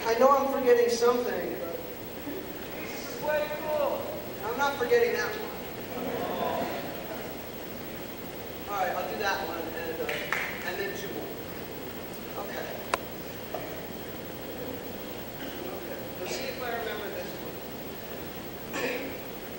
I know I'm forgetting something, but this is way cool. I'm not forgetting that one. All right, I'll do that one, and then two more. Okay. Let's see if I remember this one.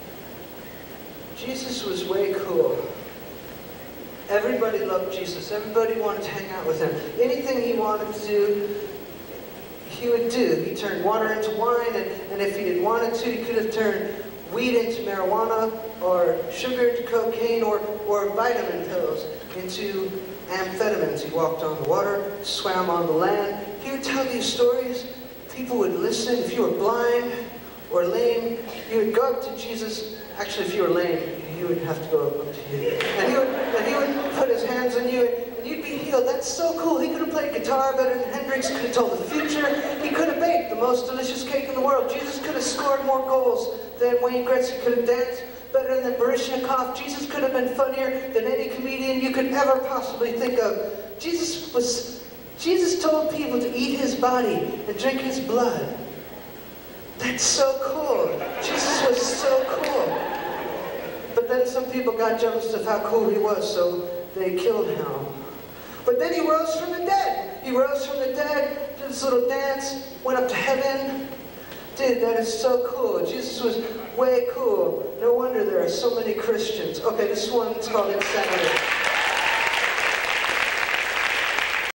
Jesus was way cool. Everybody loved Jesus. Everybody wanted to hang out with him. Anything he wanted to do, he would do. He turned water into wine, and if he had wanted to, he could have turned weed into marijuana, or sugar into cocaine, or vitamin pills into amphetamines. He walked on the water, swam on the land. He would tell these stories. People would listen. If you were blind or lame, you would go up to Jesus. Actually, if you were lame, he would have to go up to you. And he would put his hands on you, and you'd be healed. That's so cool. He could have played guitar better than Hendrix, could have told the future. He could have baked the most delicious cake in the world. Jesus could have scored more goals than Wayne Gretzky, could have danced better than Baryshnikov. Jesus could have been funnier than any comedian you could ever possibly think of. Jesus told people to eat his body and drink his blood. That's so cool. Jesus was so cool. But then some people got jealous of how cool he was, so they killed him. But then he rose from the dead. He rose from the dead, did this little dance, went up to heaven. Dude, that is so cool. Jesus was way cool. No wonder there are so many Christians. Okay, this one's called Insanity.